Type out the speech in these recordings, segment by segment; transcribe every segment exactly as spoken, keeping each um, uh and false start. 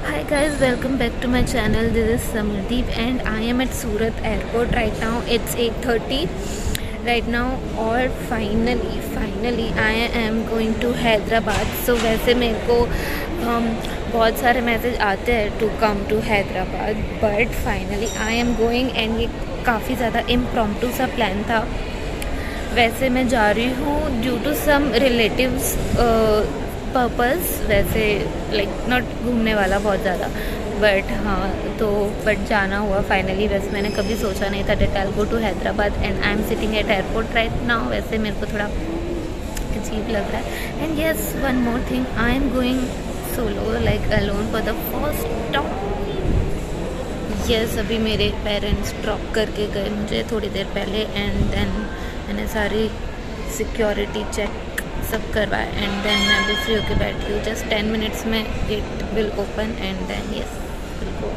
Hi guys, welcome back to my channel. This is Samardeep and I am at Surat airport right now. It's eight thirty right now और finally finally I am going to Hyderabad. So वैसे मेरे को um, बहुत सारे message आते हैं to come to Hyderabad, but finally I am going and ये काफ़ी ज़्यादा impromptu सा प्लान था. वैसे मैं जा रही हूँ due to some relatives purpose, वैसे लाइक नॉट घूमने वाला बहुत ज़्यादा, बट हाँ तो बट जाना हुआ फाइनली. वैसे मैंने कभी सोचा नहीं था that I go to Hyderabad and I am sitting at airport right now. वैसे मेरे को थोड़ा अजीब लग रहा है. And yes, one more thing, I am going solo like alone for the first time. Yes, अभी मेरे पेरेंट्स ड्रॉप करके गए मुझे थोड़ी देर पहले एंड देन मैंने सारी सिक्योरिटी चेक सब करवाया एंड देन मैं अभी फ्री होके बैठी हूँ. जस्ट टेन मिनट्स में gate will open and then yes will go.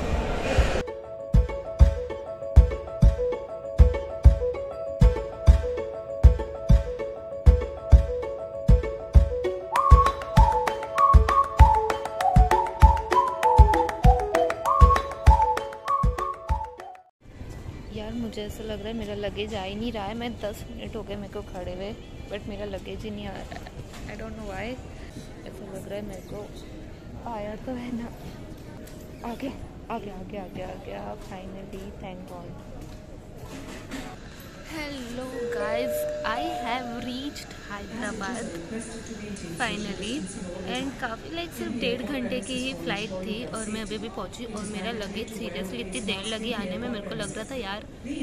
यार मुझे ऐसा लग रहा है मेरा लगेज आ ही नहीं रहा है. मैं दस मिनट हो गए मेरे को खड़े हुए, बट मेरा लगेज ही नहीं आ रहा है. I don't know why. ऐसा लग रहा है मेरे को आया तो है ना. आगे आगे आगे आगे आ गया finally, thank God. Hello guys, I have reached Hyderabad finally and काफ़ी लाइक सिर्फ डेढ़ घंटे की ही फ़्लाइट थी और मैं अभी भी पहुंची. और मेरा लगेज सीरियसली इतनी देर लगी आने में. मेरे को लग रहा था यार,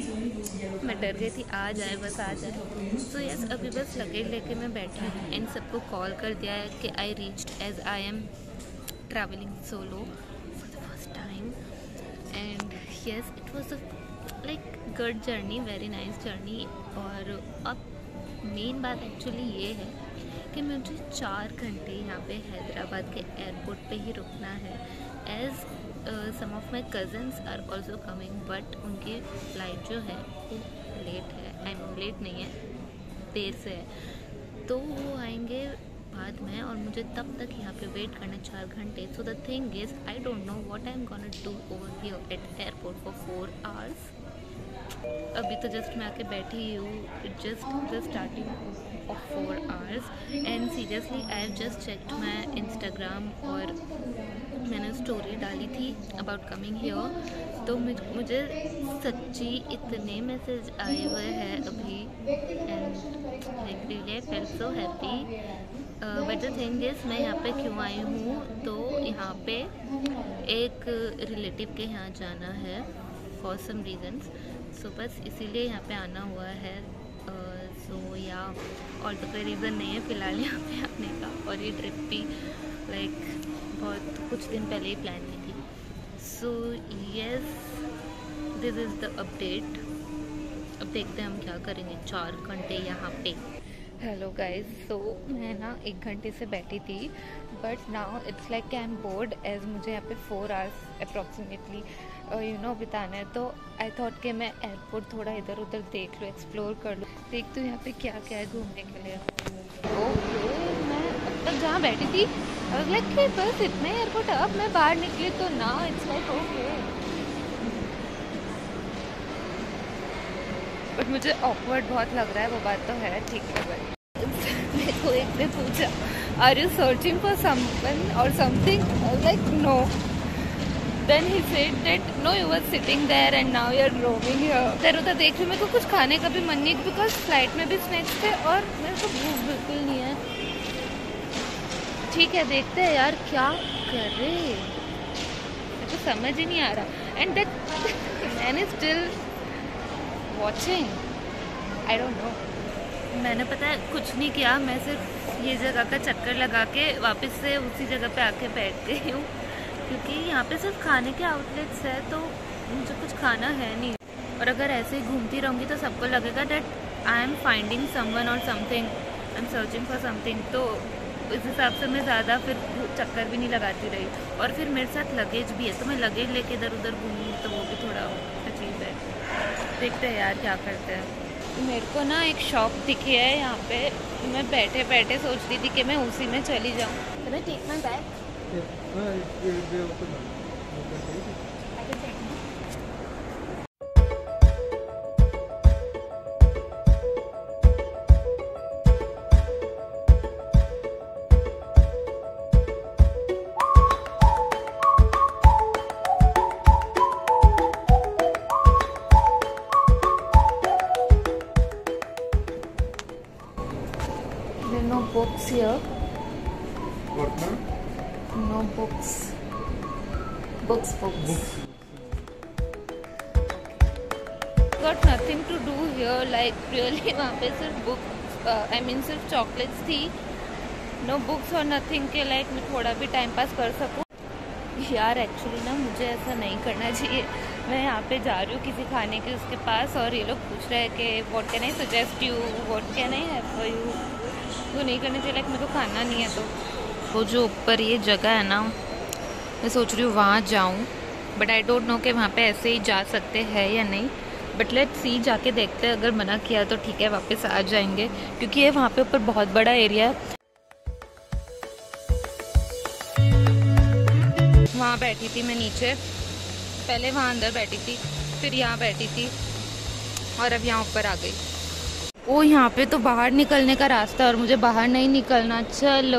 मैं डर गई थी आ जाए बस आ जाए. सो यस, अभी बस लगेज लेके मैं बैठी हूँ एंड सबको कॉल कर दिया है कि I reached as I am travelling solo for the first time. And yes, it was a like good journey, very nice journey. और अब मेन बात एक्चुअली ये है कि मुझे चार घंटे यहाँ पे हैदराबाद के एयरपोर्ट पे ही रुकना है. As some of my cousins are also coming, but उनकी फ़्लाइट जो है वो लेट है. आई मीन लेट नहीं है, देर से है, तो वो आएंगे बाद में और मुझे तब तक यहाँ पे वेट करना चार घंटे. So the thing is I don't know what I am gonna do over here at airport for four hours. अभी तो जस्ट मैं आके बैठी हूँ. It just the starting of four hours and seriously I have just checked my Instagram और मैंने story डाली थी अबाउट कमिंग हियर. तो मुझे सच्ची इतने मैसेज आए हुए हैं अभी and like really I felt so happy. But the thing is, मैं यहाँ पे क्यों आई हूँ, तो यहाँ पे एक रिलेटिव के यहाँ जाना है फॉर सम रीजन्स. सो बस इसीलिए यहाँ पे आना हुआ है. सो uh, या so, और तो कोई रीज़न नहीं है फ़िलहाल यहाँ पे आने का. और ये ट्रिप भी लाइक बहुत कुछ दिन पहले ही प्लान की थी. So yes, this is the update. अब देखते हैं हम क्या करेंगे चार घंटे यहाँ पे. हेलो गाइज, सो मैं ना एक घंटे से बैठी थी but now it's like I am bored as मुझे यहाँ पे four hours approximately you know बिताना है. तो आई थॉट कि मैं एयरपोर्ट थोड़ा इधर उधर देख लूँ, एक्सप्लोर कर लूँ, देखती हूँ यहाँ पे क्या क्या है घूमने के लिए. ओके, मैं अब तक जहाँ बैठी थी अब लाइक कि बस इतना ही एयरपोर्ट. अब मैं बाहर निकली तो ना इट्स लाइक ओके, बट मुझे ऑकवर्ड बहुत लग रहा है. वो बात तो है, ठीक है. बट मेरे को एक ने पूछा are you searching for someone और something, like no. Then he said that no, you were sitting there and now you are roaming here. इधर उधर देख रही. मेरे को कुछ खाने का भी मन नहीं बिकॉज फ्लाइट में भी स्नैक्स थे और मेरे को भूख बिल्कुल नहीं है. ठीक है, देखते हैं यार क्या कर रहे, मेरे को समझ ही नहीं आ रहा. And that man is still watching, I don't know. मैंने पता है कुछ नहीं किया, मैं सिर्फ ये जगह का चक्कर लगा के वापस से उसी जगह पे आके बैठ गई हूँ क्योंकि यहाँ पे सिर्फ खाने के आउटलेट्स है तो मुझे कुछ खाना है नहीं. और अगर ऐसे ही घूमती रहूँगी तो सबको लगेगा that I am finding someone और something, I am searching for something. तो इस हिसाब से मैं ज़्यादा फिर चक्कर भी नहीं लगाती रही. और फिर मेरे साथ लगेज भी है तो मैं लगेज लेके इधर उधर घूमूँ तो वो भी थोड़ा अजीब है. देखते हैं यार क्या करते हैं. मेरे को ना एक शॉप दिखी है यहाँ पे. मैं बैठे बैठे सोच रही थी कि मैं उसी में चली जाऊँ. Can I take my bag? No books here. What now? No books. Books, books. Books. Got nothing to do here. Like really, वहाँ पे सिर्फ बुक्स, I mean सिर्फ चॉकलेट्स थी. No books और nothing के like मैं थोड़ा भी टाइम पास कर सकूँ. यार एक्चुअली ना मुझे ऐसा नहीं करना चाहिए. मैं यहाँ पे जा रही हूँ किसी खाने के उसके पास और ये लोग पूछ रहे हैं कि what can I suggest you, what can I have for you. तो नहीं करना चाहिए. लाइक मेरे को खाना नहीं है. तो वो जो ऊपर ये जगह है ना, मैं सोच रही हूँ वहाँ जाऊँ. बट आई डोंट नो कि वहाँ पे ऐसे ही जा सकते हैं या नहीं. बट लेट्स सी, जाके देखते हैं. अगर मना किया तो ठीक है, वापस आ जाएंगे. क्योंकि ये वहाँ पे ऊपर बहुत बड़ा एरिया है. वहाँ बैठी थी मैं नीचे, पहले वहाँ अंदर बैठी थी, फिर यहाँ बैठी थी और अब यहाँ ऊपर आ गई. ओ यहाँ पे तो बाहर निकलने का रास्ता है और मुझे बाहर नहीं निकलना. चलो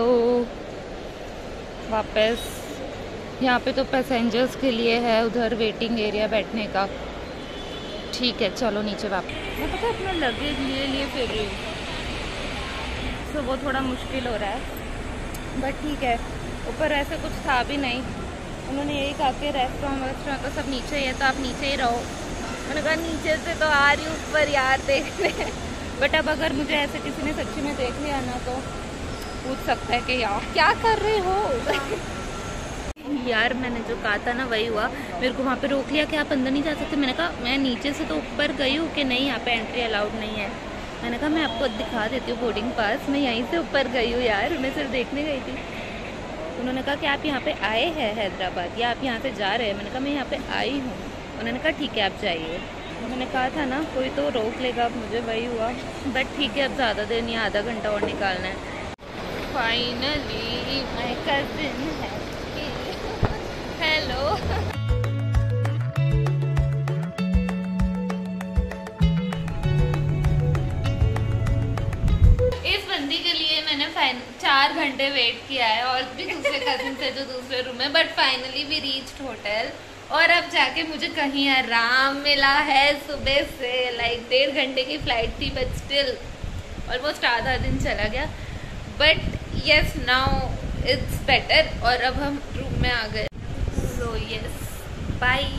वापस. यहाँ पे तो पैसेंजर्स के लिए है, उधर वेटिंग एरिया बैठने का. ठीक है चलो नीचे वापस. मैं पता अपना लगेज लिए लिए फिर रही हूँ, तो वो थोड़ा मुश्किल हो रहा है. बट ठीक है. ऊपर ऐसे कुछ था भी नहीं. उन्होंने यही कहा कि रेस्टोरेंट वेस्टोरेंट तो सब नीचे ही है, तो आप नीचे ही रहो. मैंने कहा नीचे से तो आ रही हूँ ऊपर यार देखने. बट अब अगर मुझे ऐसे किसी ने सच्ची में देख लिया ना तो पूछ सकता है कि यार क्या कर रहे हो. यार मैंने जो कहा था ना वही हुआ. मेरे को वहाँ पे रोक लिया कि आप अंदर नहीं जा सकते. मैंने कहा मैं नीचे से तो ऊपर गई हूँ कि नहीं यहाँ पे एंट्री अलाउड नहीं है. मैंने कहा मैं आपको दिखा देती हूँ बोर्डिंग पास, मैं यहीं से ऊपर गई हूँ यार, मैं सिर्फ देखने गई थी. उन्होंने कहा कि आप यहाँ पे आए हैं हैदराबाद या आप यहाँ से जा रहे हैं. मैंने कहा मैं यहाँ पे आई हूँ. उन्होंने कहा ठीक है आप जाइए. मैंने कहा था ना कोई तो रोक लेगा. अब मुझे वही हुआ. बट ठीक है अब ज़्यादा देर नहीं, आधा घंटा और निकालना है. फाइनली माय कजिन है. हेलो. इस बंदी के लिए मैंने चार घंटे वेट किया है और भी दूसरे कजिन थे जो दूसरे रूम में. But finally we reached hotel और अब जाके मुझे कहीं आराम मिला है. सुबह से लाइक डेढ़ घंटे की फ्लाइट थी बट स्टिल ऑलमोस्ट आधा दिन चला गया. But yes now it's better और अब हम रूम में आ गए. So yes bye.